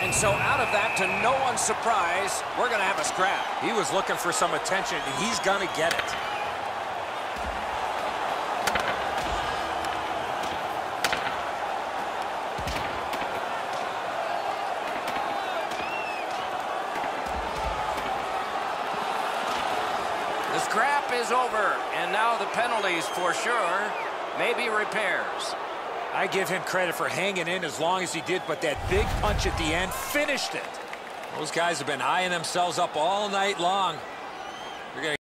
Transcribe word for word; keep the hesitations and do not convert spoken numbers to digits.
And so out of that, to no one's surprise, we're going to have a scrap. He was looking for some attention, and he's going to get it. The scrap is over, and now the penalties for sure, maybe repairs. I give him credit for hanging in as long as he did, but that big punch at the end finished it. Those guys have been eyeing themselves up all night long. They're going to